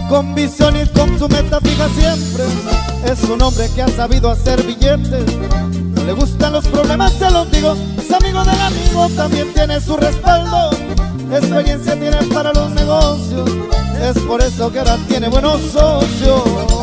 con visión y con su meta fija siempre. Es un hombre que ha sabido hacer billetes, no le gustan los problemas, se los digo. Es amigo del amigo, también tiene su respaldo, experiencia tiene para los negocios, es por eso que ahora tiene buenos socios.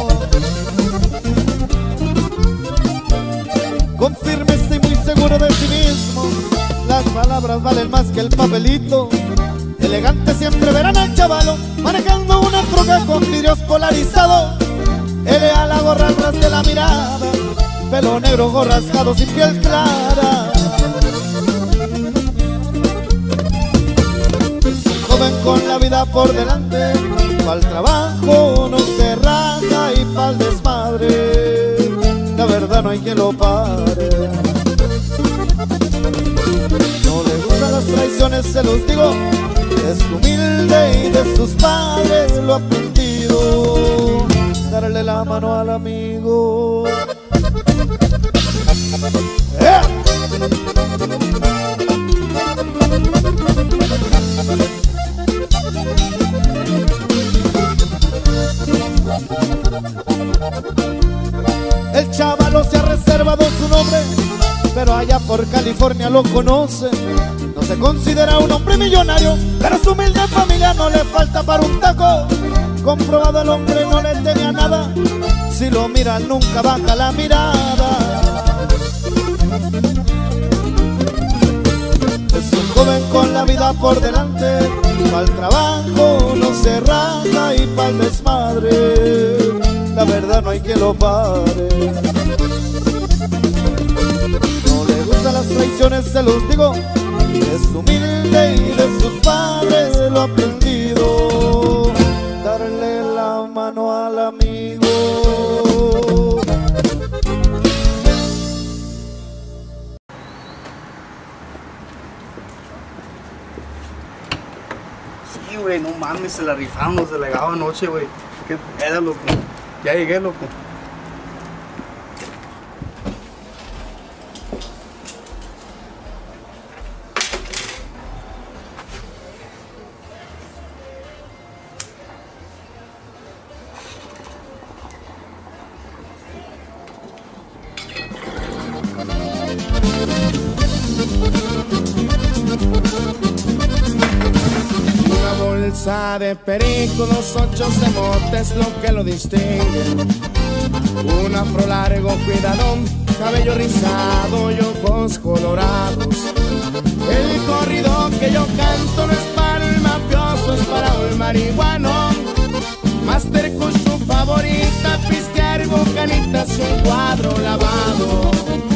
Con firmeza y muy seguro de sí mismo, las palabras valen más que el papelito. Elegante siempre verán al chavalo manejando una troca con vidrios polarizados. Elea la gorra al ras de la mirada, pelo negro, ojos rasgados y piel clara. Es un joven con la vida por delante, pa'l trabajo no se raja y pa'l desmadre la verdad no hay quien lo pare. No le gustan las traiciones, se los digo, es humilde y de sus padres lo ha aprendido, darle la mano al amigo. El chavalo se ha reservado su nombre, pero allá por California lo conocen. No se considera un hombre millonario, pero su humilde familia no le falta para un taco. Comprobado, el hombre no le tenía nada, si lo mira nunca baja la mirada. Es un joven con la vida por delante, pa'l trabajo no se raja y pa'l desmadre la verdad no hay quien lo pare. No le gustan las traiciones, se los digo, es humilde y de sus padres lo ha aprendido, darle la mano al amigo. Sí, güey, no mames, se la rifaron los delegados anoche, güey. Qué pedo, loco. Ya llegué, loco. De perico, 2 8 cemotes lo que lo distingue. Un afro largo, cuidadón, cabello rizado y ojos colorados. El corrido que yo canto no es para el mafioso, es para el marihuano. Master con su favorita, pistear bocanitas y un cuadro lavado.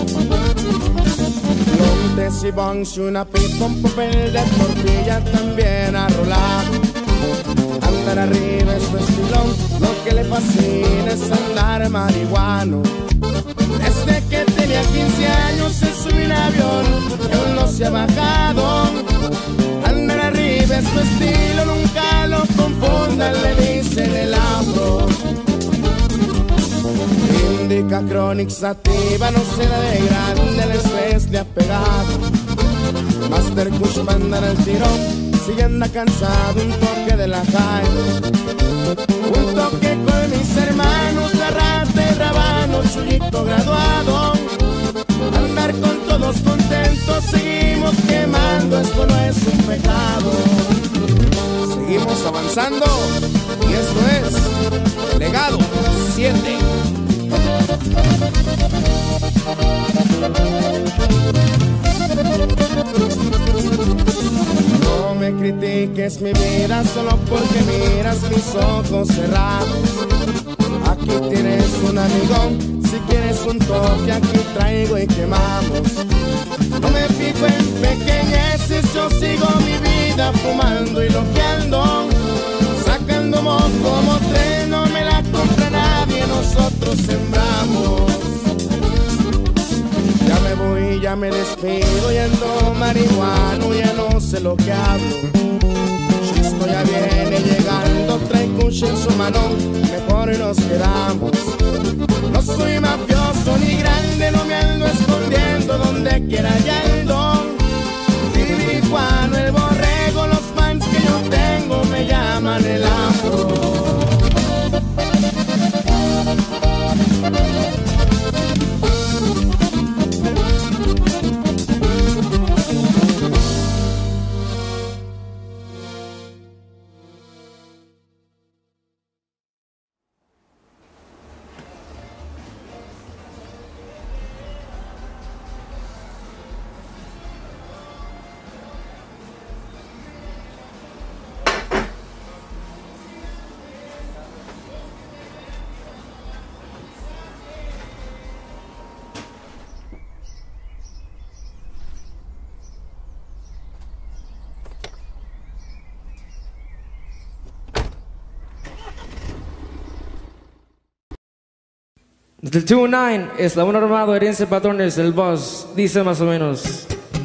Lontes y bongs y una pipa, un papel de tortilla también arrolado. Andar arriba es su estilón, lo que le fascina es andar marihuano. Desde que tenía 15 años se subió un avión y aún no se ha bajado. Andar arriba es su estilo, nunca lo confundan, le dicen el afro. Indica Chronic Sativa, no se da de grande, el estrés le ha pegado. Master Kush para andar al tirón, si anda cansado, un toque de la high. Un toque con mis hermanos, la rata y rabano, chullito graduado. Andar con todos contentos, seguimos quemando, esto no es un pecado. Seguimos avanzando y esto es Legado 7. No me critiques mi vida solo porque miras mis ojos cerrados. Aquí tienes un amigón, si quieres un toque aquí traigo y quemamos. No me fijo en pequeñeces, yo sigo mi vida fumando y loqueando. Sacando moco como tren, no me la compra nadie, nosotros sembramos. Ya me voy, ya me despido, ya ando marihuano, ya no sé lo que hablo. Chisto ya viene llegando, trae cuche en su mano, mejor nos quedamos. No soy mafioso ni grande, no me ando escondiendo, donde quiera ya ando. Tijuana, el borrego, los fans que yo tengo me llaman el afro. Del 2-9, Eslabón Armado, Herencia de Patrones, el boss, dice más o menos.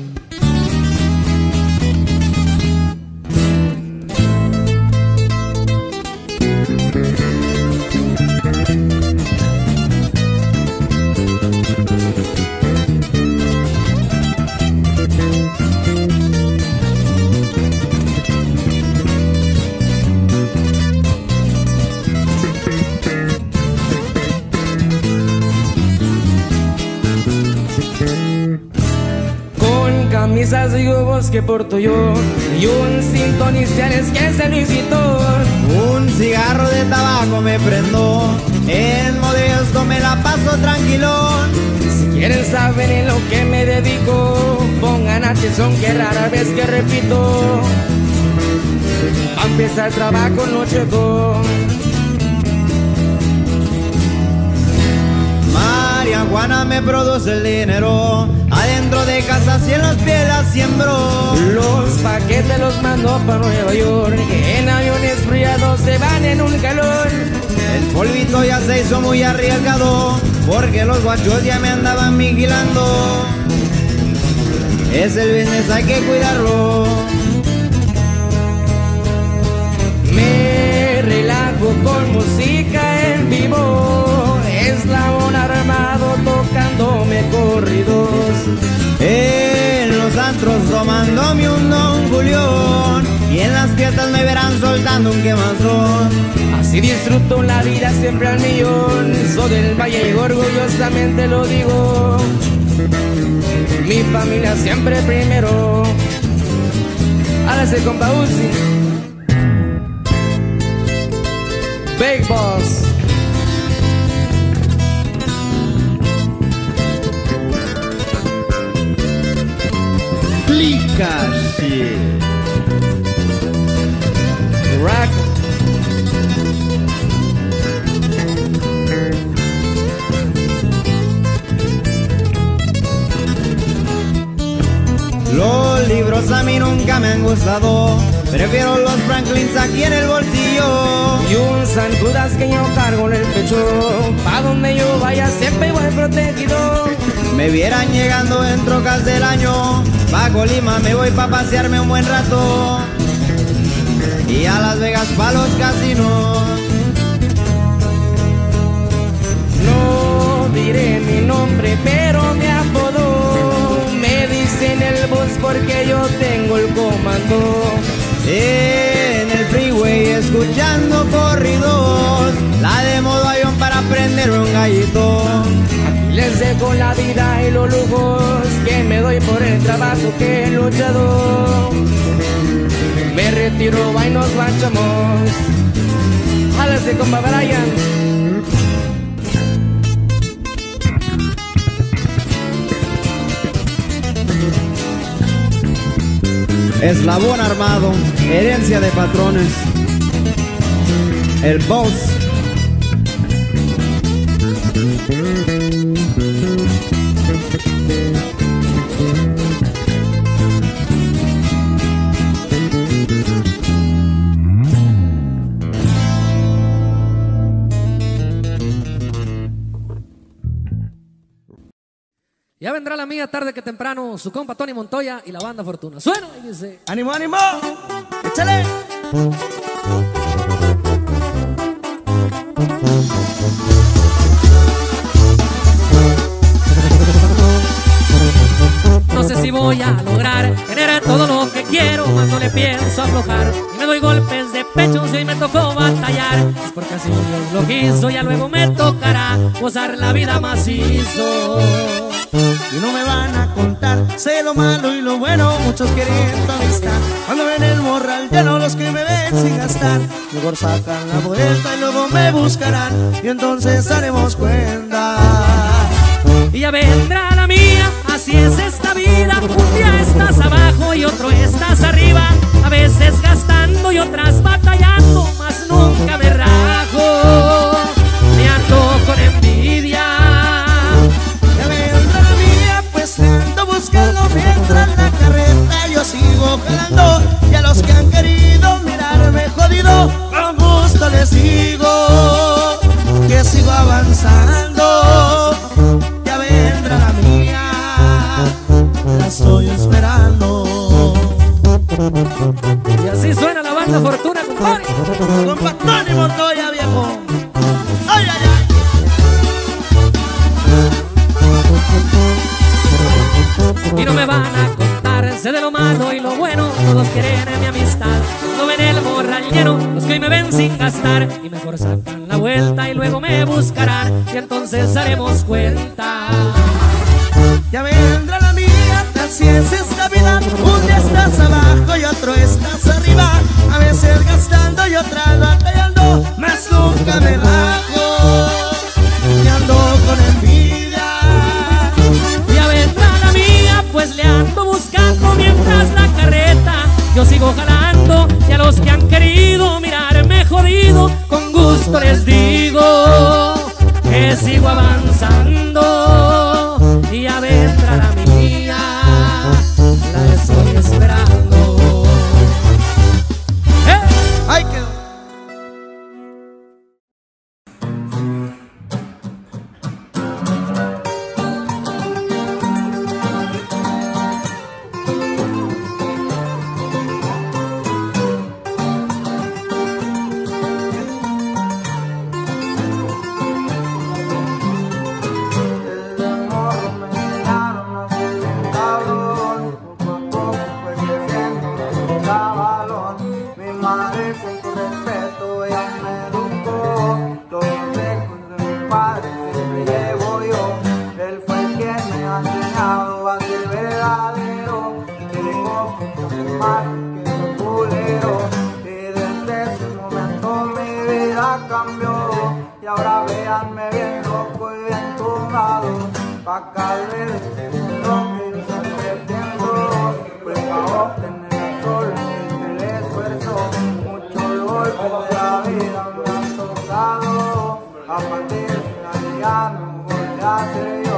Camisas de yugos que porto yo y un cinto iniciales que es el Luisito. Un cigarro de tabaco me prendo, en Modesto me la paso tranquilón. Si quieren saber en lo que me dedico, pongan atención que rara vez que repito. Va a empezar el trabajo nocheco. María Juana me produce el dinero, adentro de casa y en los pies la siembro. Los paquetes los mando para Nueva York, que en aviones friados se van en un calor. El polvito ya se hizo muy arriesgado, porque los guachos ya me andaban vigilando. Es el business, hay que cuidarlo. Me relajo con música en vivo, Eslabón Armado tocándome corridos. En los antros tomándome un Don Julión, y en las fiestas me verán soltando un quemazón. Así disfruto la vida siempre al millón, soy del Valle y orgullosamente lo digo. Mi familia siempre primero. Hágase compa Uzi, Big Boss. Clicache. Rack. Los libros a mí nunca me han gustado, prefiero los Franklins aquí en el bolsillo. Y un San Judas que yo cargo en el pecho, pa' donde yo vaya siempre voy protegido. Me vieran llegando en trocas del año, pa' Colima me voy pa' pasearme un buen rato, y a Las Vegas pa' los casinos. No diré mi nombre, pero me apodo, me dicen el boss porque yo tengo el comando. En el freeway escuchando corridos, la de modo avión para prender un gallito. Aquí les dejo la vida y los lujos que me doy por el trabajo que he luchado. Me retiro, va y nos marchamos. Hágase compa Brian. Eslabón Armado, Herencia de Patrones, el boss. Ya vendrá la mía tarde que temprano, su compa Tony Montoya y la banda Fortuna. Suena y dice: ¡Ánimo, ánimo! ¡Échale! no sé si voy a lograr tener todo lo que quiero, más no le pienso aflojar. Y me doy golpes de pecho si hoy me tocó batallar. Es porque así Dios lo quiso, ya luego me tocará gozar la vida macizo. Y no me van a contar, sé lo malo y lo bueno, muchos queriendo amistad. Cuando ven el morral lleno, los que me ven sin gastar, mejor sacan la vuelta y luego me buscarán, y entonces haremos cuenta. Y ya vendrá la mía, así es esta vida. Un día estás abajo y otro estás arriba, a veces gastando y otras batallando, mas nunca me rajo, me ando con envidia. Buscando mientras la carreta yo sigo jalando, y a los que han querido mirarme jodido, con gusto les digo. que sigo avanzando. Ya vendrá la mía, la estoy esperando. Y así suena la banda Fortuna, compadre. Con Pastón y Montoya, viejo. Ay, ay, ay. Y no me van a contar, sé de lo malo y lo bueno. Todos quieren mi amistad, no ven el morral lleno. Los que hoy me ven sin gastar, y mejor sacan la vuelta y luego me buscarán, y entonces haremos cuenta. Ya vendrá la mía, así es esta vida. Un día estás abajo y otro estás arriba. A veces gastando y otras batallando, mas nunca me bajo. Y ando con envidia. Ya vendrá la mía, pues le ando buscando mientras la carreta yo sigo jalando. Y a los que han querido mirarme jodido, con gusto les digo que sigo avanzando. Y ya vendrá la mía, la estoy esperando. Ay, qué... Y ahora véanme bien loco y bien tumbado, pa' caer lo que yo estoy perdiendo. Pues pa' obtener solo el esfuerzo, muchos golpes de la vida me han tocado. A partir de la ya no voy a ser yo.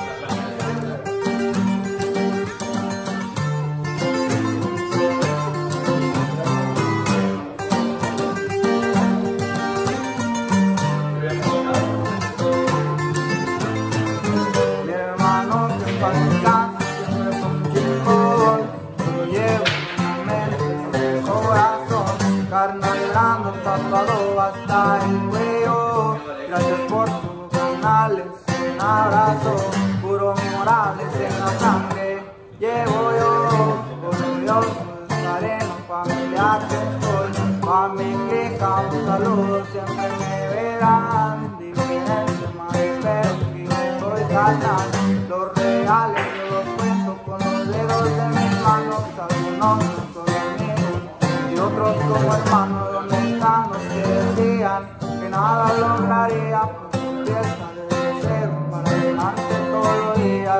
Tatuado hasta el cuello, gracias por tus canales, un abrazo, puro Morales en la sangre, llevo yo, orgulloso de estar en la familia que estoy, pa' mi clica un saludo, siempre me verán, diferente más pero que yo soy carnal, los reales yo los cuento con los dedos de mis manos, algunos son solo amigos y otros como hermanos. Los que decían que nada lograría, pues empieza desde cero para adelante todos los días.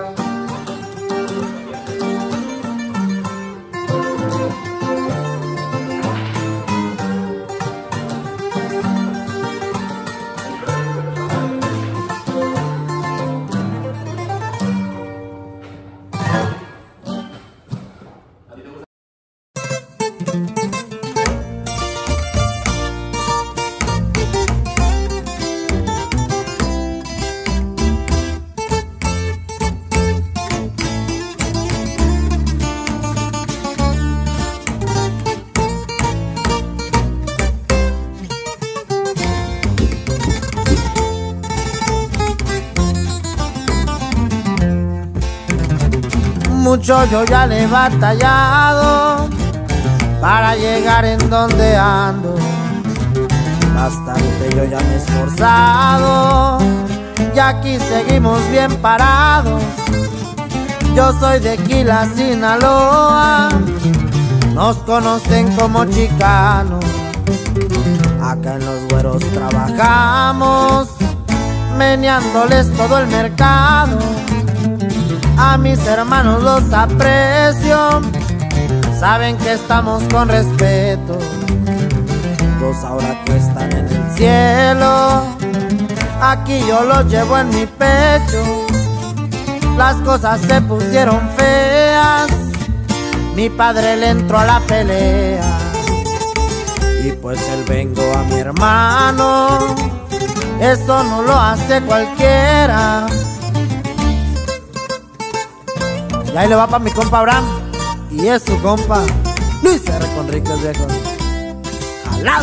Mucho yo ya le he batallado para llegar en donde ando. Bastante yo ya me he esforzado y aquí seguimos bien parados. Yo soy de Quila, Sinaloa, nos conocen como chicanos. Acá en Los Güeros trabajamos, meneándoles todo el mercado. A mis hermanos los aprecio, saben que estamos con respeto. Dos ahora que están en el cielo, aquí yo los llevo en mi pecho. Las cosas se pusieron feas, mi padre le entró a la pelea. Y pues él vengó a mi hermano, eso no lo hace cualquiera. Y ahí le va para mi compa Abraham, y es su compa Luis R. Conríquez, viejo. ¡Jalado!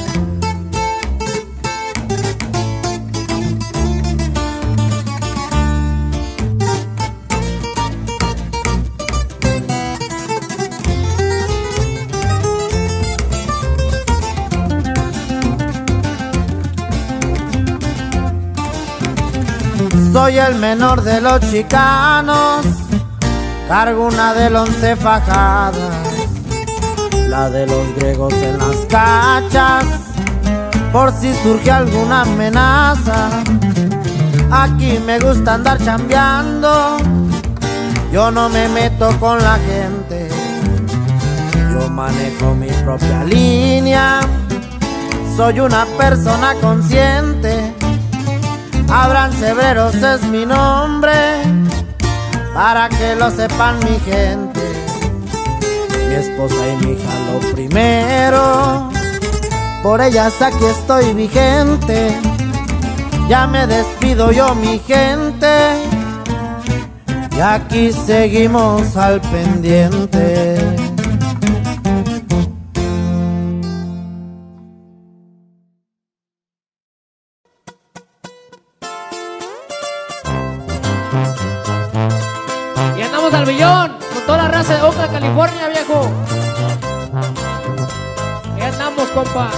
Soy el menor de los chicanos, cargo una del 11 fajadas, la de los griegos en las cachas, por si surge alguna amenaza. Aquí me gusta andar chambeando, yo no me meto con la gente, yo manejo mi propia línea, soy una persona consciente. Abraham Cebreros es mi nombre, para que lo sepan mi gente. Mi esposa y mi hija lo primero, por ellas aquí estoy vigente. Ya me despido yo, mi gente, y aquí seguimos al pendiente. Al Billón, con toda la raza de Oakland, California, viejo. Ahí andamos, compa.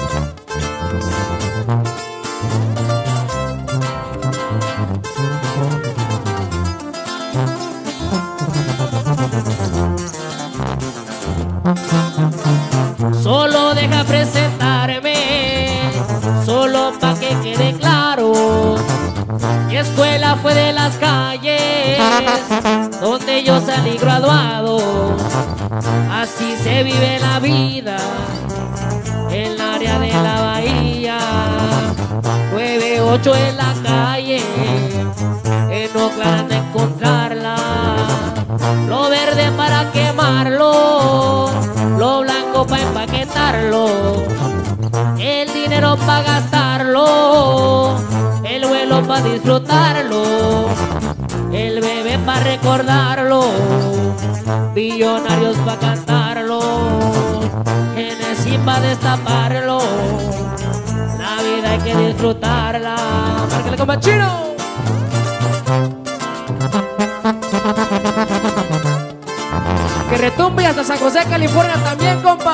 Solo deja presentarme, solo pa' que quede claro. Mi escuela fue de las calles donde yo salí graduado. Así se vive la vida en el área de la bahía. 9-8 en la calle, en Oakland de encontrarla. Lo verde para quemarlo, lo blanco para empaquetarlo, el dinero para gastarlo, el vuelo para disfrutarlo, el bebé para recordarlo, billonarios para cantarlo, Genesis para destaparlo. La vida hay que disfrutarla. ¡Márcale, compa Chino! Que retumbe hasta San José, California también, compa.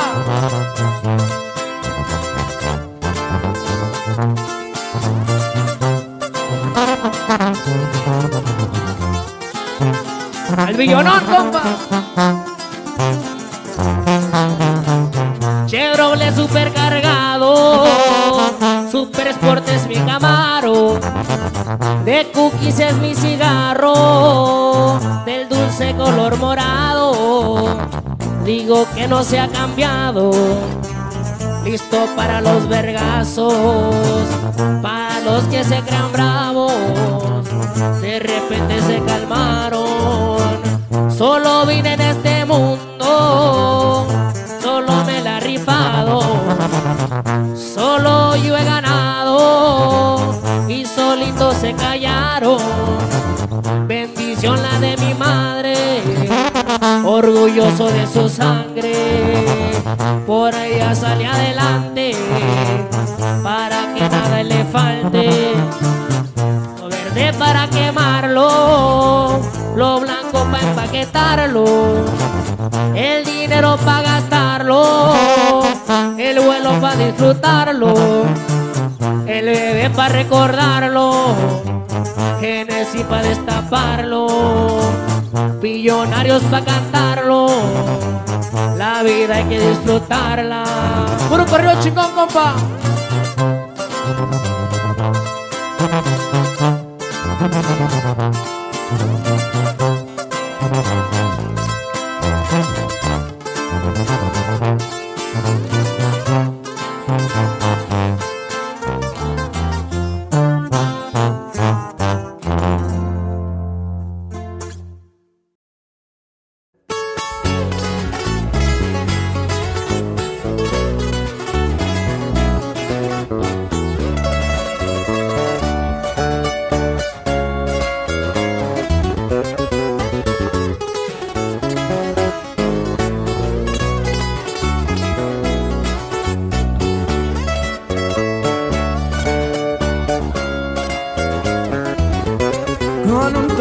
Al billonón, compa. Chevrolet super cargado, Super Sport es mi Camaro, de cookies es mi cigarro, del dulce color morado. Digo que no se ha cambiado, listo para los vergazos, para los que se crean bravos, de repente se calmaron. Solo vine en este mundo, solo me la he rifado, solo yo he ganado y solitos se callaron. Bendición la de mi madre, orgulloso de su sangre, por ella salí adelante, para que nada le falte. Lo verde para quemarlo, lo blanco para empaquetarlo, el dinero para gastarlo, el vuelo para disfrutarlo, el bebé para recordarlo, Genesis para destaparlo, billonarios para cantarlo. La vida hay que disfrutarla. Puro corrido chingón, compa.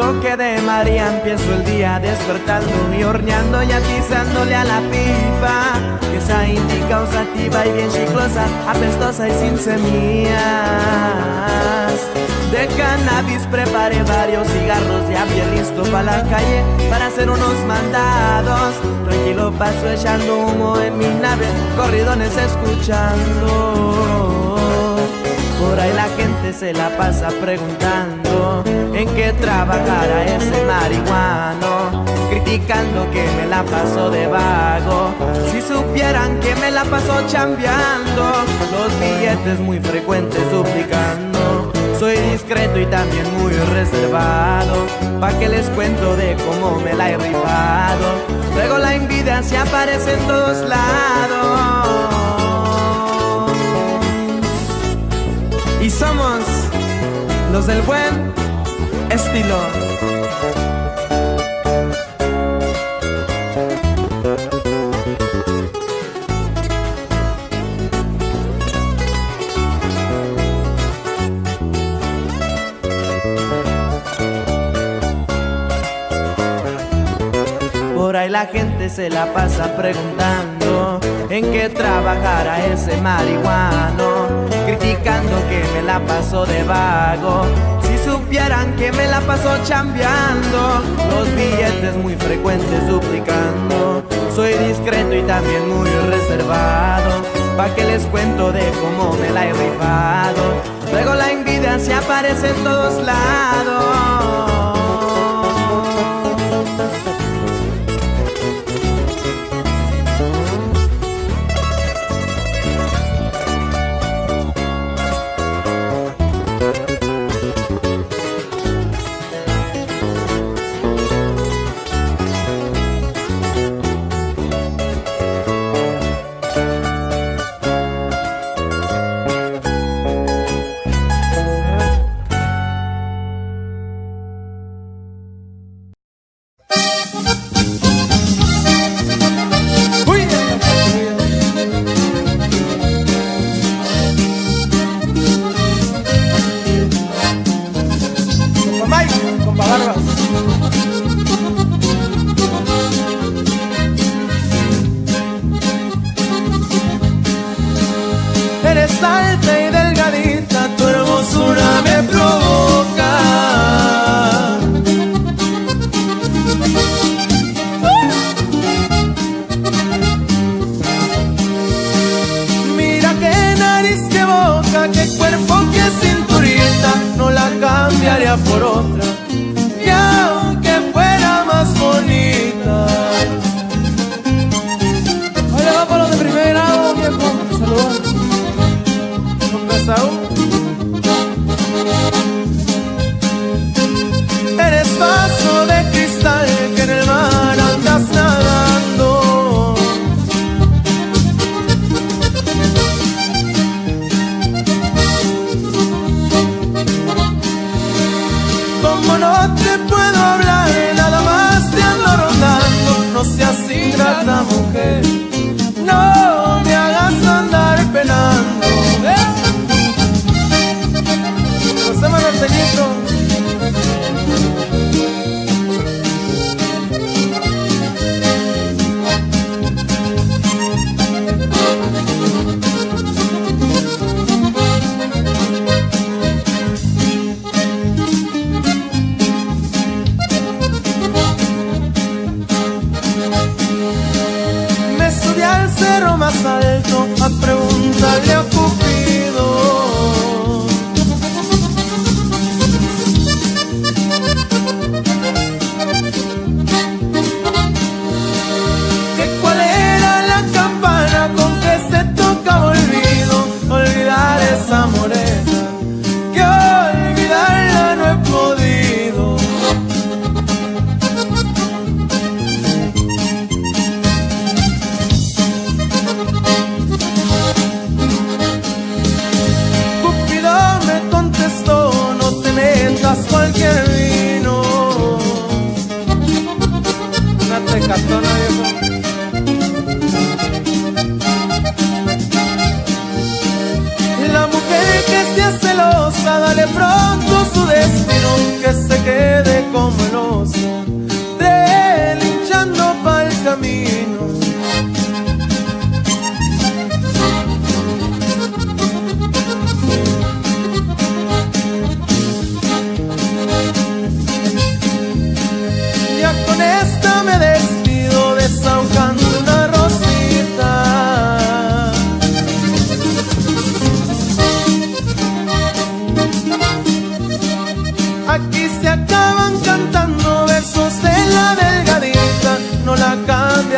toque de María empiezo el día despertando y horneando y atizándole a la pipa, que esa indica sativa y bien chiclosa, apestosa y sin semillas. De cannabis preparé varios cigarros, ya bien listo para la calle para hacer unos mandados. Tranquilo paso echando humo en mi nave, corridones escuchando. Por ahí la gente se la pasa preguntando en qué trabajará ese marihuano, criticando que me la paso de vago. Si supieran que me la paso chambeando, los billetes muy frecuentes duplicando. Soy discreto y también muy reservado, pa' que les cuento de cómo me la he rifado. Luego la envidia se aparece en todos lados. Y somos los del buen estilo. Por ahí la gente se la pasa preguntando en qué trabajará ese marihuano, criticando que me la paso de vago. Si supieran que me la paso chambeando, los billetes muy frecuentes duplicando. Soy discreto y también muy reservado, pa' que les cuento de cómo me la he rifado. Luego la envidia se aparece en todos lados. Eres alta y delgadita, tu hermosura me provoca. Mira qué nariz, qué boca, qué cuerpo, qué cinturita, no la cambiaría por otra, y aunque fuera más bonita. Oye, va para los de primer grado, viejo. Saludos. Eres vaso de cristal que en el mar andas nadando. Como no te puedo hablar, nada más te ando rondando. No seas ingrata, mujer, no me hagas andar penando. Hacemos el teñito. Me subí al cerro más alto a preguntarle a Cupido que cuál era la campana con que se tocaba olvido, olvidar esa morena, que olvidarla no he podido. Cupido me contestó, no te metas cualquier vino. Una tecatona, viejo. La mujer que sea celosa, dale pronto su destino, que se quede como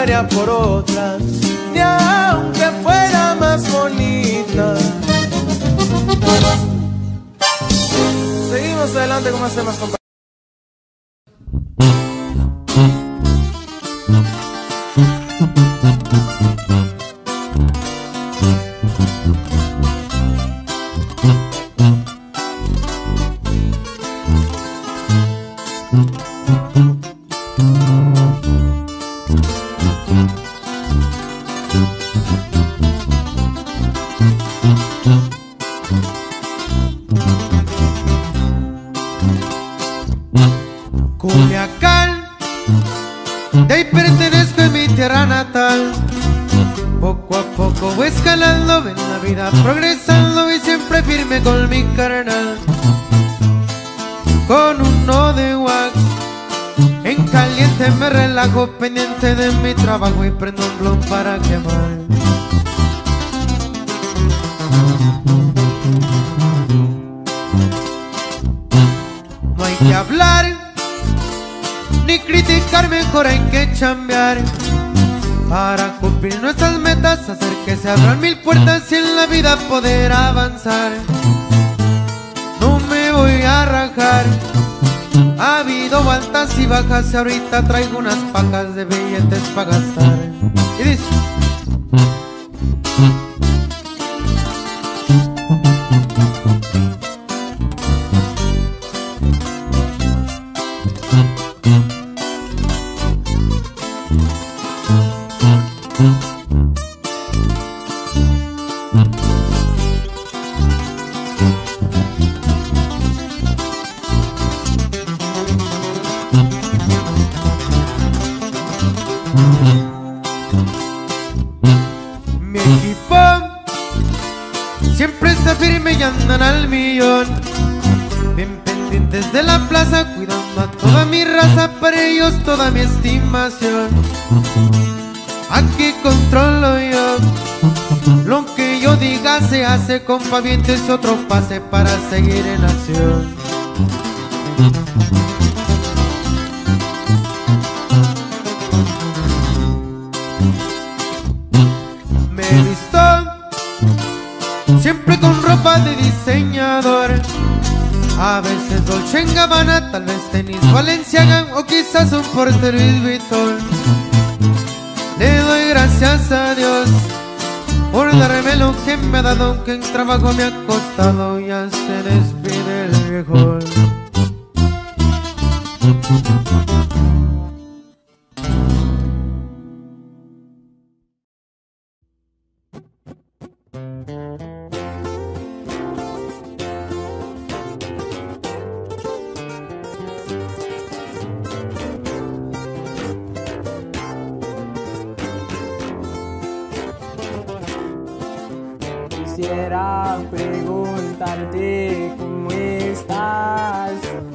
cambiaría por otra, ni aunque fuera más bonita. Seguimos adelante con más temas, compadre. Culiacán, de ahí pertenezco en mi tierra natal. Poco a poco voy escalando, ven la vida progresando y siempre firme con mi carnal. Con uno de wax, en caliente me relajo, pendiente de mi trabajo y prendo un blon para quemar. No hay que hablar ni criticar, mejor hay que chambear para cumplir nuestras metas, hacer que se abran mil puertas y en la vida poder avanzar. No me voy a rajar, ha habido altas y bajas y ahorita traigo unas pacas de billetes para gastar. Y dice: mi equipo siempre está firme y andan al millón, bien pendientes de la plaza, cuidando a toda mi raza, para ellos toda mi estimación. Aquí controlo yo, lo que yo diga se hace, compa, vientes otro pase para seguir en acción. Me he visto siempre con ropa de diseñador, a veces Dolce & Gabbana, tal vez tenis Balenciaga o quizás un Porter Louis Vuitton. Le doy gracias a Dios por darme lo que me ha dado, aunque en trabajo me ha costado, ya se despide el viejo. Quisiera preguntarte cómo estás,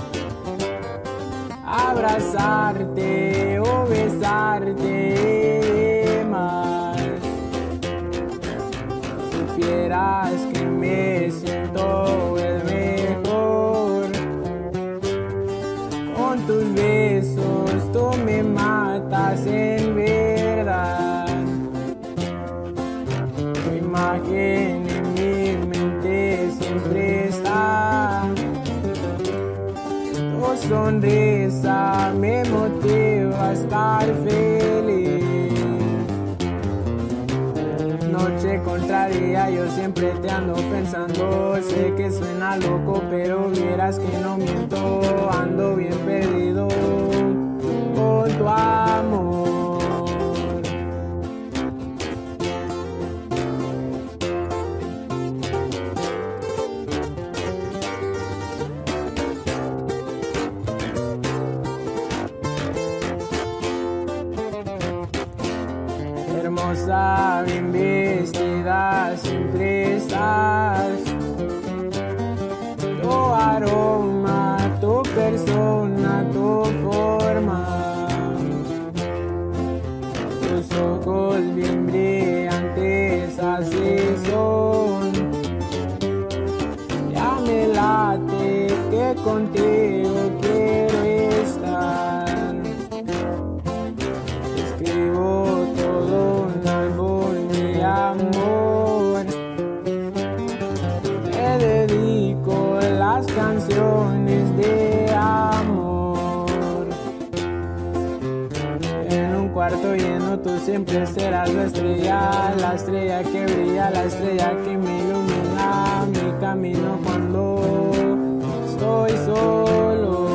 abrazarte o besarte más. Supieras que me siento el mejor, con tus besos tú me matas en verdad. Tu imagen en mi mente siempre está, tu sonrisa me motiva a estar feliz. Noche contraria, yo siempre te ando pensando. Sé que suena loco, pero vieras que no miento. Ando bien perdido con tu amor. Hermosa, bien vestida, siempre estás. Tu aroma, tu persona, tu forma. Tus ojos bien brillantes, así son. Ya me late que contigo quiero estar. Escribo canciones de amor. En un cuarto lleno tú siempre serás la estrella que brilla, la estrella que me ilumina mi camino cuando estoy solo.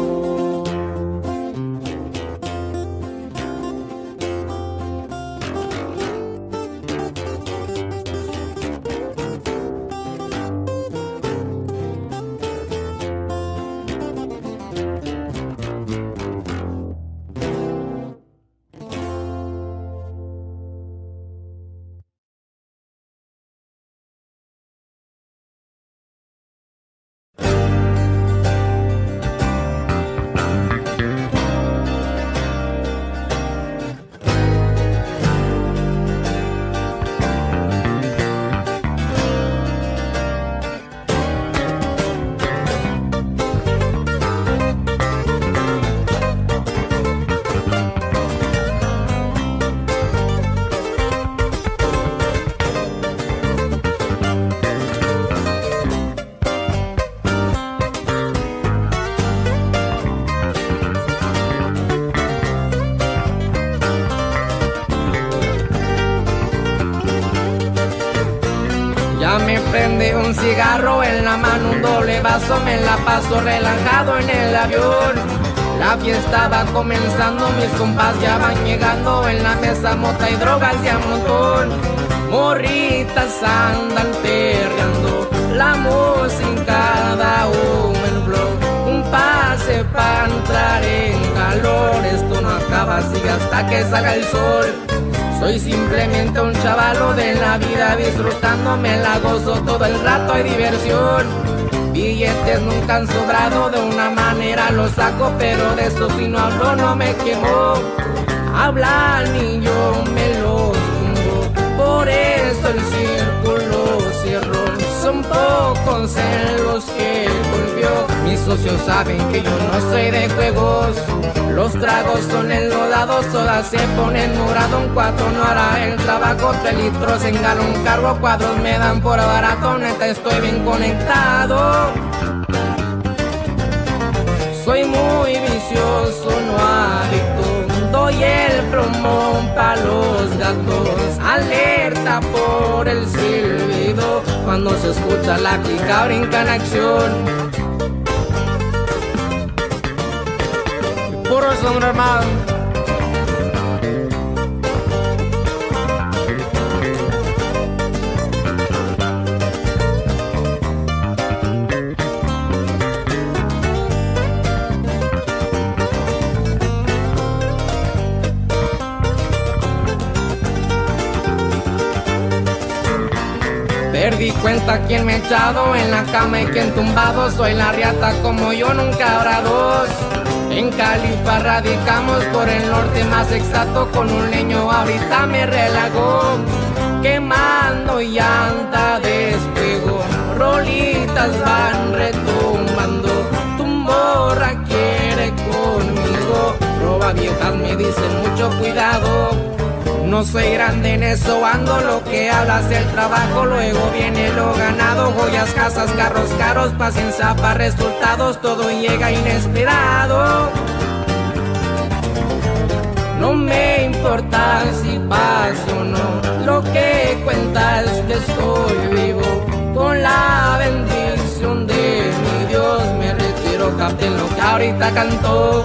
Ya me prende un cigarro en la mano, un doble vaso, me la paso relajado en el avión. La fiesta va comenzando, mis compas ya van llegando, en la mesa mota y drogas de a montón. Morritas andan perreando, la música da un flow, un pase para entrar en calor. Esto no acaba, sigue hasta que salga el sol. Soy simplemente un chavalo de la vida, disfrutando, me la gozo todo el rato, hay diversión. Billetes nunca han sobrado, de una manera los saco, pero de esto si no hablo no me quemo. Hablar ni yo me los tumbo, por eso el círculo cierro. Son pocos en los que volvió, mis socios saben que yo no soy de juegos. Los tragos son enlodados, todas se ponen morado. Un 4 no hará el trabajo, 3 litros en galón cargo, cuadros me dan por barato, neta estoy bien conectado. Soy muy vicioso, no adicto, doy el promo pa' los gatos. Alerta por el silbido, cuando se escucha la clica brinca en acción. Puro son armado. Perdí cuenta quién me ha echado en la cama y quién tumbado. Soy la riata, como yo nunca habrá dos. En Califa radicamos, por el norte más exacto, con un leño ahorita me relajó. Quemando llanta despegó, rolitas van retumbando. Tu morra quiere conmigo, roba viejas me dicen mucho cuidado. No soy grande en eso, ando lo que hablas del trabajo, luego viene lo ganado. Joyas, casas, carros caros, paciencia para resultados, todo llega inesperado. No me importa si pasa o no, lo que cuenta es que estoy vivo. Con la bendición de mi Dios me retiro, capten lo que ahorita cantó.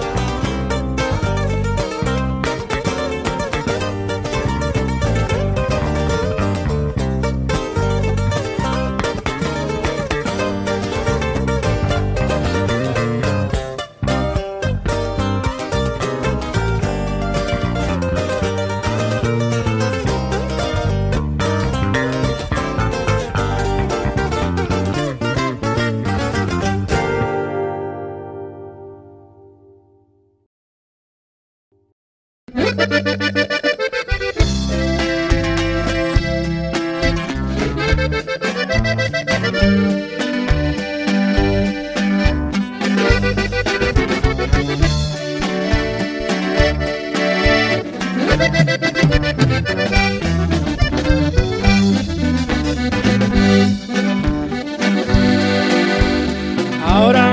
Ahora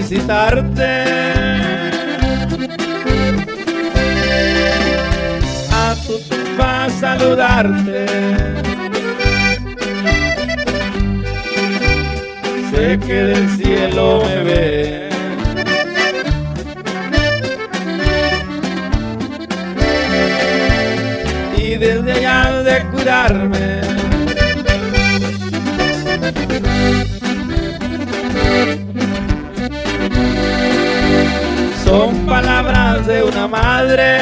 visitarte, a tu tumba a saludarte. Sé que del cielo me ves, y desde allá de curarme. Son palabras de una madre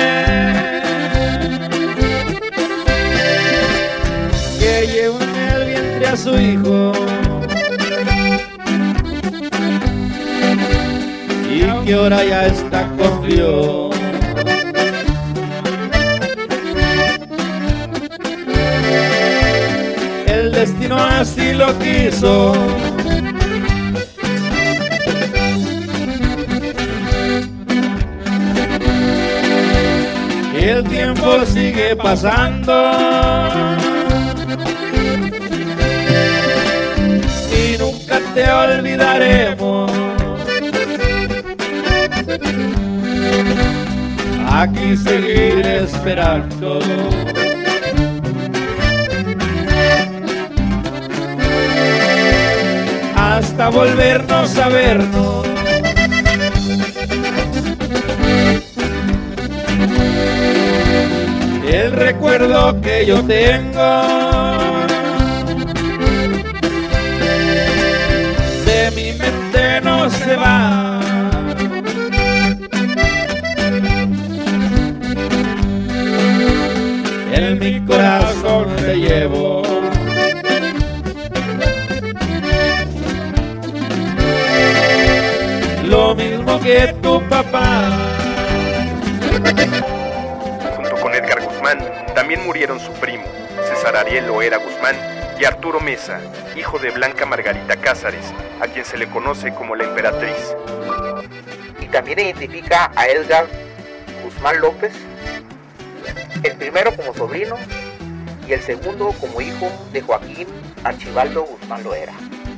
que lleva en el vientre a su hijo y que ahora ya está con Dios. El destino así lo quiso. El tiempo sigue pasando y nunca te olvidaremos. Aquí seguiré esperando. Hasta volvernos a vernos. El recuerdo que yo tengo de mi mente no se va. En mi corazón te llevo. Lo mismo que tu papá. También murieron su primo, César Ariel Loera Guzmán, y Arturo Mesa, hijo de Blanca Margarita Cázares, a quien se le conoce como la Emperatriz. Y también identifica a Edgar Guzmán López, el primero como sobrino y el segundo como hijo de Joaquín Archibaldo Guzmán Loera.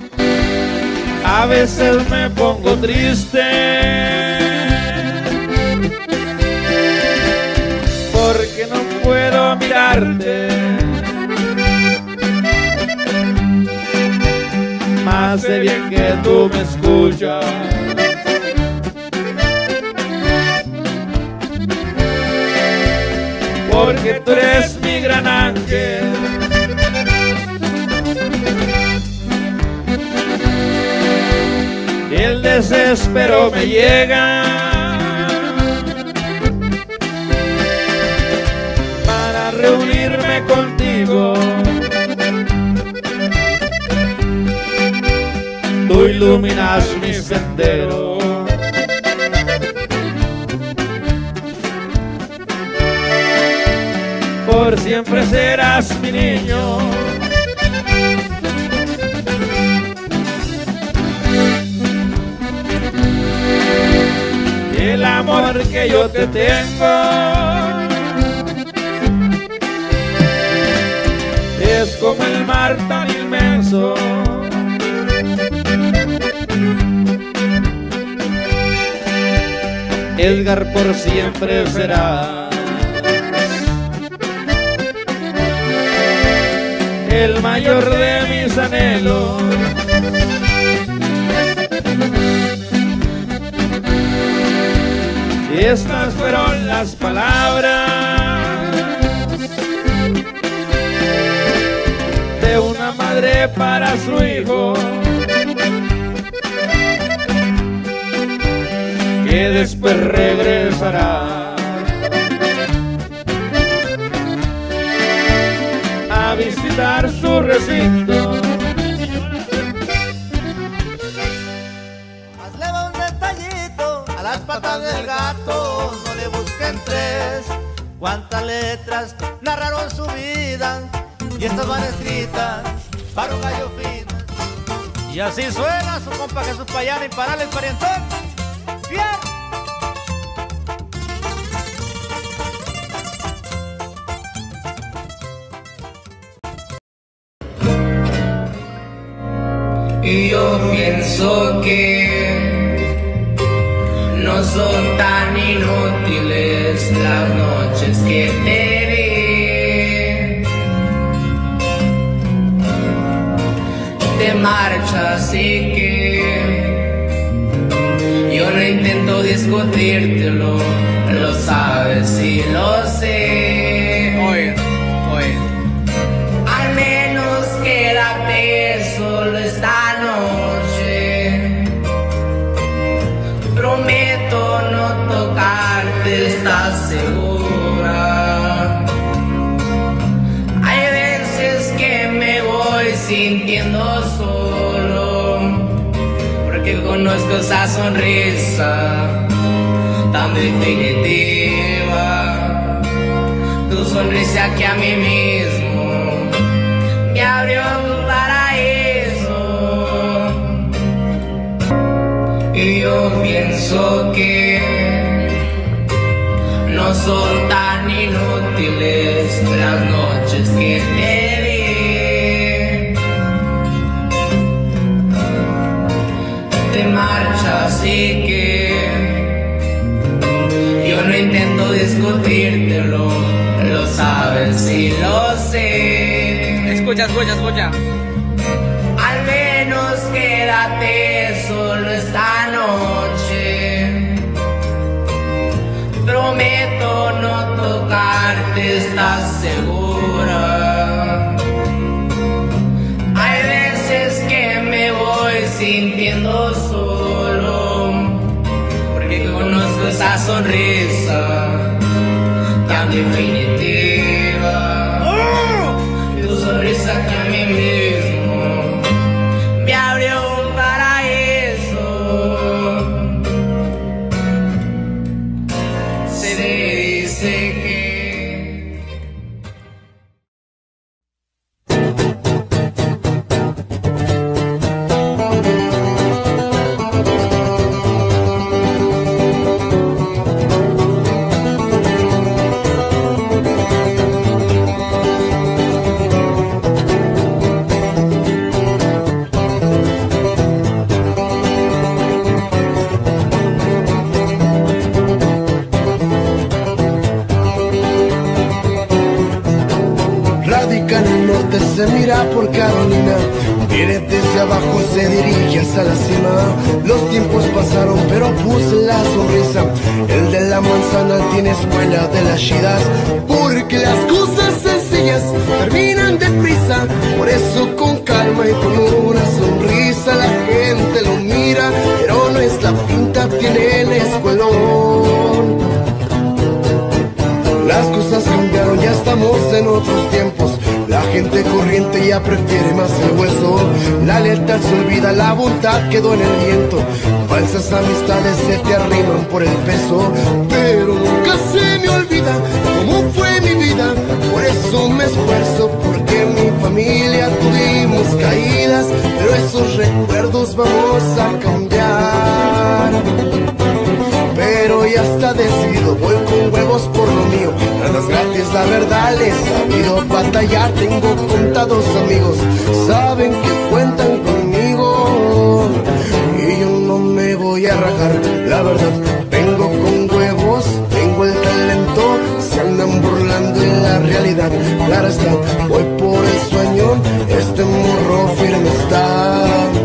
A veces me pongo triste porque no puedo mirarte, más sé bien que tú me escuchas. Porque tú eres mi gran ángel. El desespero me llega para reunirme contigo. Tú iluminas mi sendero. Por siempre serás mi niño. El amor que yo te tengo es como el mar tan inmenso. Edgar, por siempre será el mayor de mis anhelos. Estas fueron las palabras de una madre para su hijo, que después regresará a visitar su recinto. Las patas del gato, no le busquen tres. Cuántas letras narraron su vida y estas van escritas para un gallo fino. Y así suena su compa Jesús Payán, imparable el parientón. ¡Bien! Y yo pienso que No son tan inútiles las noches que te vi. Te marchas y que yo no intento discutírtelo, lo sabes y lo sé. Oye. Al menos quédate solo esta noche. Prometo no tocarte, ¿estás segura? Hay veces que me voy sintiendo solo, porque conozco esa sonrisa tan definitiva. Tu sonrisa que a mí mismo me abrió un paraíso. Y yo pienso que no son tan inútiles las noches que te vi. Te marchas y que yo no intento discutírtelo, lo sabes y lo sé. Escucha. Al menos quédate solo esta noche. Prometo no tocarte, ¿estás segura? Hay veces que me voy sintiendo solo, porque conozco esa sonrisa tan definitiva. Tu sonrisa que a mí mismo me abrió un paraíso. Se dice que se mira por Carolina, viene desde abajo, se dirige hasta la cima. Los tiempos pasaron, pero puse la sonrisa. El de la manzana tiene escuela de las chidas, porque las cosas sencillas terminan deprisa. Por eso con calma y con una sonrisa la gente lo mira, pero no es la pinta, tiene el escuelón. Las cosas cambiaron, ya estamos en otros tiempos. La gente corriente ya prefiere más el hueso. La lealtad se olvida, la bondad quedó en el viento. Falsas amistades se te arriman por el peso, pero nunca se me olvida cómo fue mi vida. Por eso me esfuerzo, porque en mi familia tuvimos caídas, pero esos recuerdos vamos a cambiar. Pero ya está decidido, voy con huevos por lo mío. Nada es gratis, la verdad, les he sabido batallar. Tengo contados amigos, saben que cuentan conmigo. Y yo no me voy a rajar, la verdad. Vengo con huevos, tengo el talento. Se andan burlando en la realidad. Claro está, voy por el sueño, este morro firme está.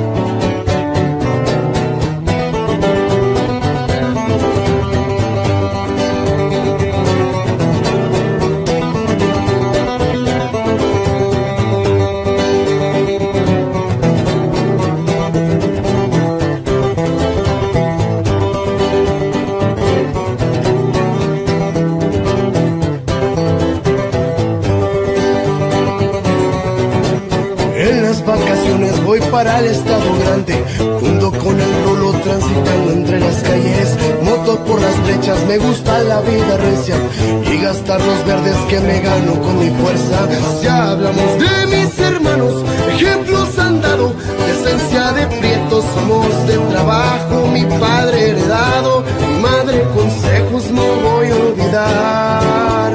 Voy para el estado grande, junto con el rolo transitando entre las calles. Moto por las flechas, me gusta la vida recia y gastar los verdes que me gano con mi fuerza. Si hablamos de mis hermanos, ejemplos han dado, de esencia de prietos, somos de trabajo, mi padre heredado, mi madre consejos no voy a olvidar.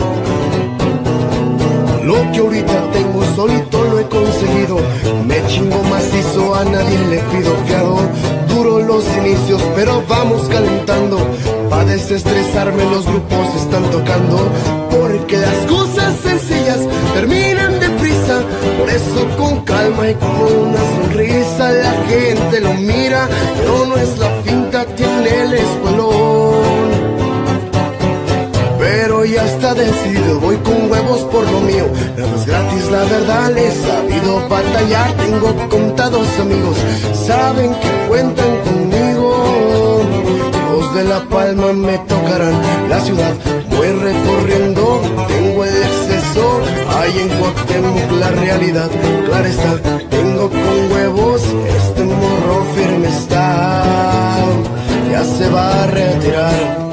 Lo que ahorita tengo solito lo he conseguido, me chingo macizo, a nadie le pido fiado. Duro los inicios, pero vamos calentando. Pa' desestresarme los grupos están tocando, porque las cosas sencillas terminan deprisa. Por eso con calma y con una sonrisa la gente lo mira, pero no es la finta, tiene el escuelón. Pero ya está decidido, voy con huevos por lo mío. Nada es gratis, la verdad, he sabido batallar. Tengo contados amigos, saben que cuentan conmigo. Los de La Palma me tocarán la ciudad, voy recorriendo, tengo el exceso. Hay en Cuauhtémoc la realidad, clara está, tengo con huevos, este morro firme está, ya se va a retirar.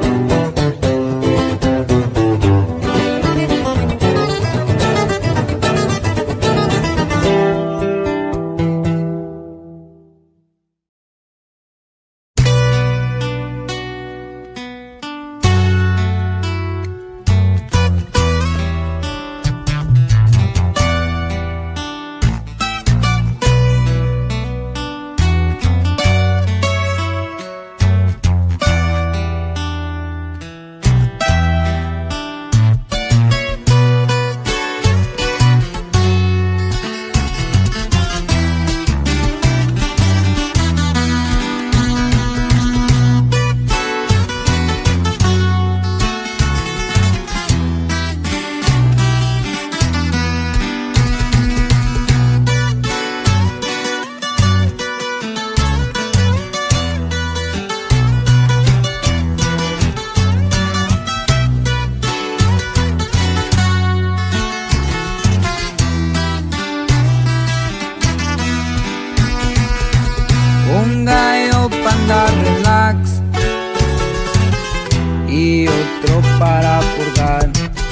y otro para purgar.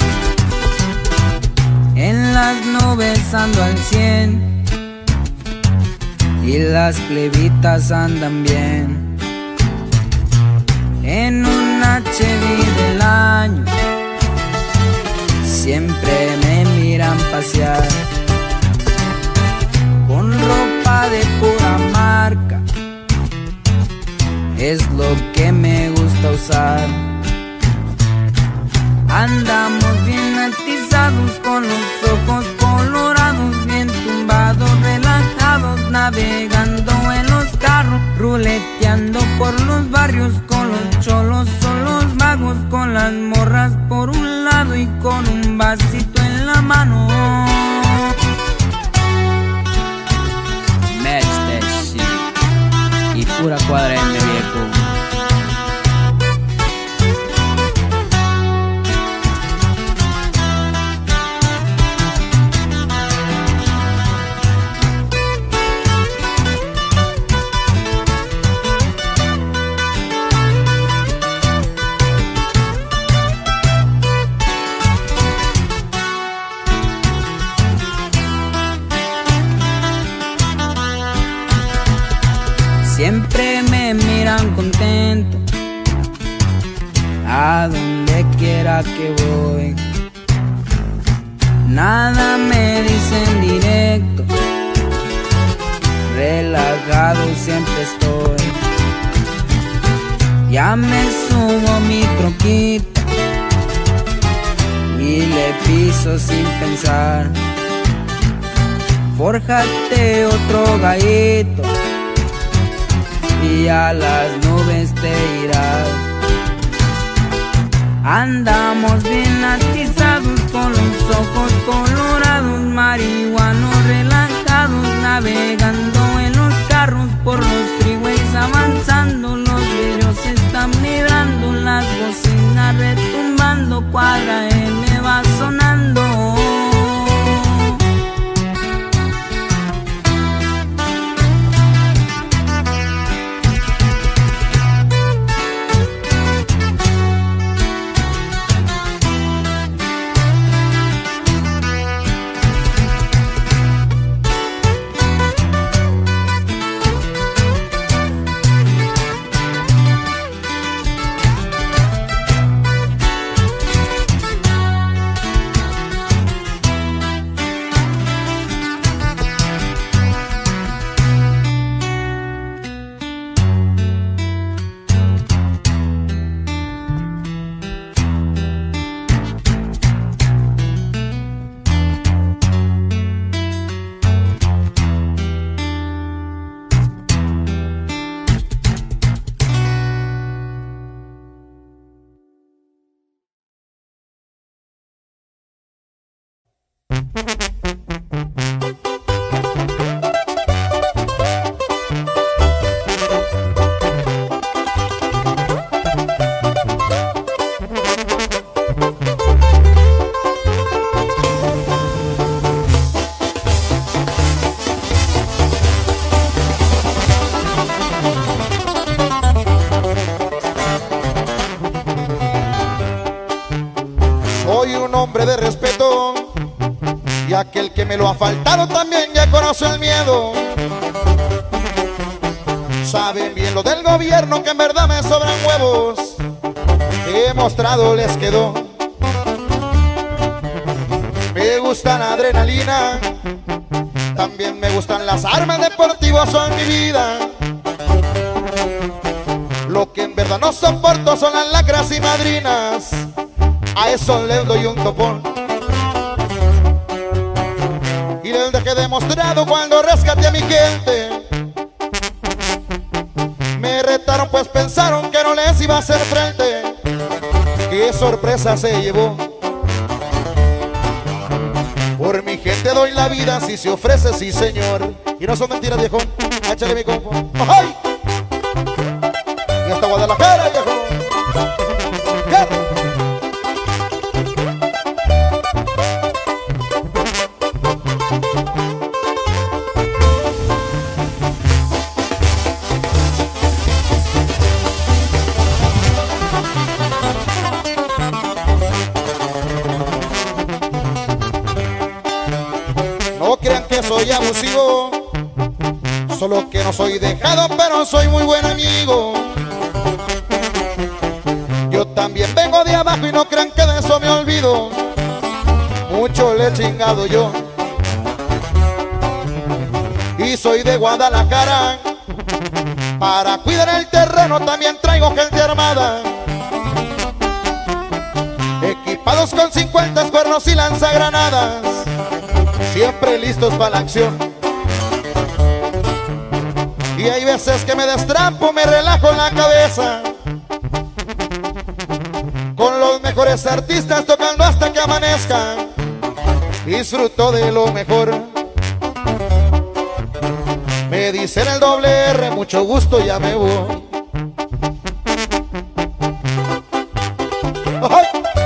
En las nubes ando al 100 y las plebitas andan bien. En un HB del año siempre me miran pasear con ropa de pura marca, es lo que me gusta usar. Andamos bien atizados con los ojos colorados, bien tumbados, relajados, navegando en los carros, ruleteando por los barrios con los cholos o los vagos, con las morras por un lado y con un vasito en la mano. Match that shit. Y pura cuadra en mi viejo. Siempre me miran contento a donde quiera que voy. Nada me dicen directo, relajado siempre estoy. Ya me subo mi troquita y le piso sin pensar. Fórjate otro gallito y a las nubes te irás. Andamos bien atizados con los ojos colorados, marihuanos relajados, navegando en los carros por los freeways avanzando. Los vidrios están vibrando, las bocinas retumbando, cuadra me va sonando. me lo ha faltado también ya conoce el miedo. Saben bien lo del gobierno que en verdad me sobran huevos. He mostrado les quedó. Me gusta la adrenalina, también me gustan las armas deportivas, son mi vida. Lo que en verdad no soporto son las lacras y madrinas. A eso les doy un topón. Y les dejé demostrado cuando rescaté a mi gente. Me retaron pues pensaron que no les iba a hacer frente. Qué sorpresa se llevó. Por mi gente doy la vida si se ofrece, sí señor. Y no son mentiras, viejo. Échale mi compo. ¡Ay! Y hasta Guadalajara, viejo. No crean que soy abusivo, solo que no soy dejado, pero soy muy buen amigo. Yo también vengo de abajo y no crean que de eso me olvido. Mucho le he chingado yo. Y soy de Guadalajara, para cuidar el terreno también traigo gente armada. Equipados con 50 cuernos y lanzagranadas, siempre listos para la acción. Y hay veces que me destrapo, me relajo en la cabeza, con los mejores artistas tocando hasta que amanezca. Disfruto de lo mejor. Me dicen el doble R, mucho gusto, ya me voy. ¡Ay!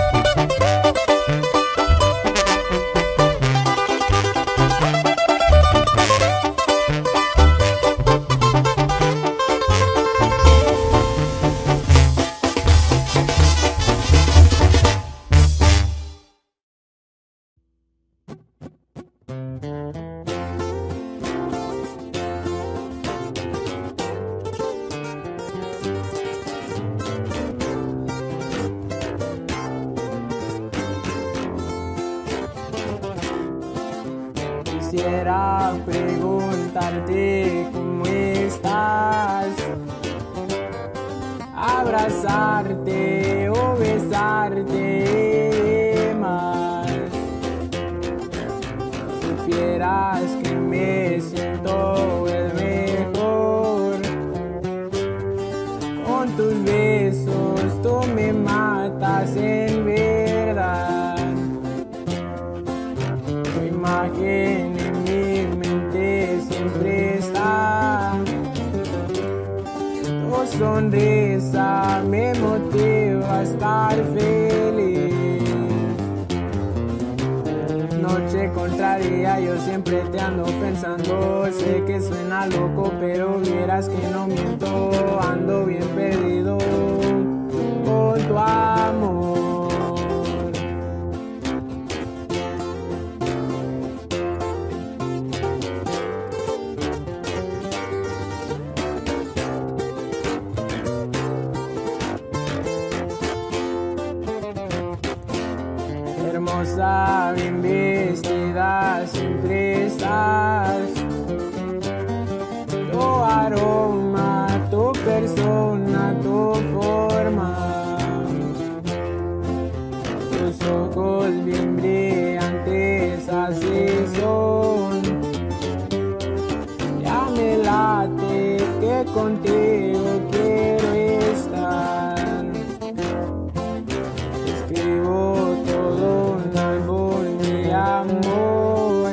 Quisiera preguntarte cómo estás, abrazarte o besarte más. Supieras que me siento el mejor, con tus besos tú me matas en verdad. Tu imagen en mi mente siempre está, tu sonrisa me motiva a estar feliz. Noche contraria, yo siempre te ando pensando. Sé que suena loco, pero vieras que no miento. Ando bien perdido con tu amor. Hermosa, bien vestida, siempre estás. Tu aroma, tu persona, tu forma. Tus ojos bien brillantes, así son. Ya me late que contigo quiero estar. Escribo todo un árbol de amor.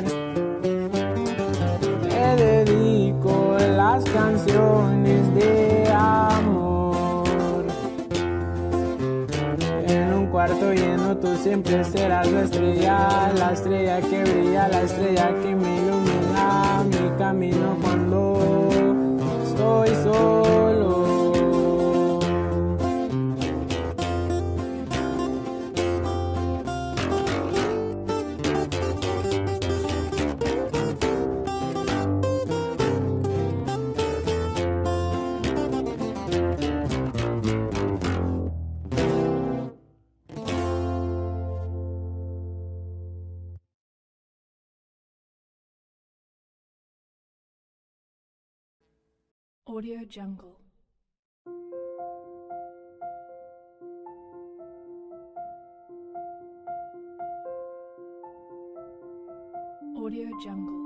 Te dedico las canciones de amor. En un cuarto lleno tú siempre serás la estrella que brilla, la estrella que me ilumina mi camino cuando estoy solo. Audio Jungle. Audio Jungle.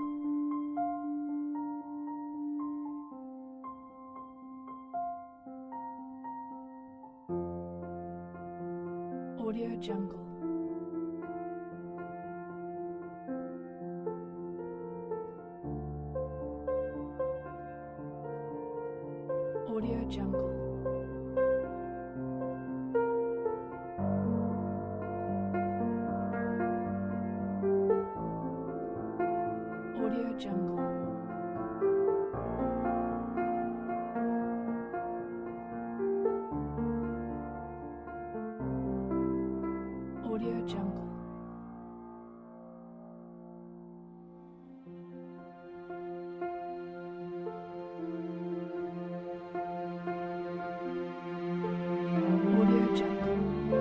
Audio Jungle. Audio Jungle. Audio Jungle. Audio Jungle. Audio Jungle.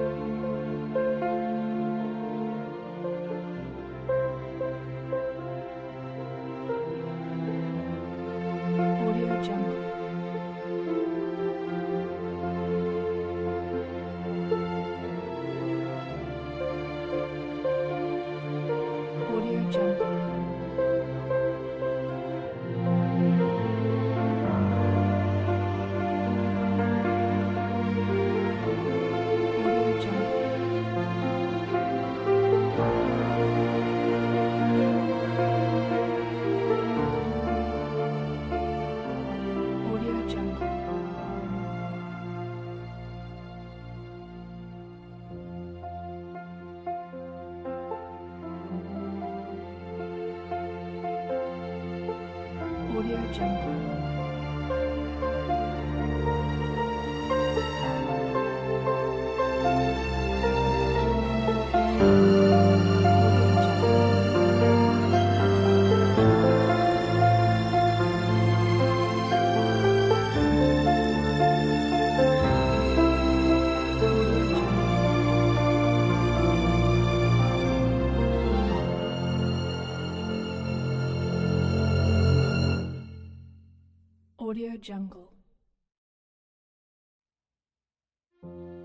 Audio Jungle. Audio Jungle. Audio Jungle. Audio Jungle. Audio Jungle. Audio Jungle.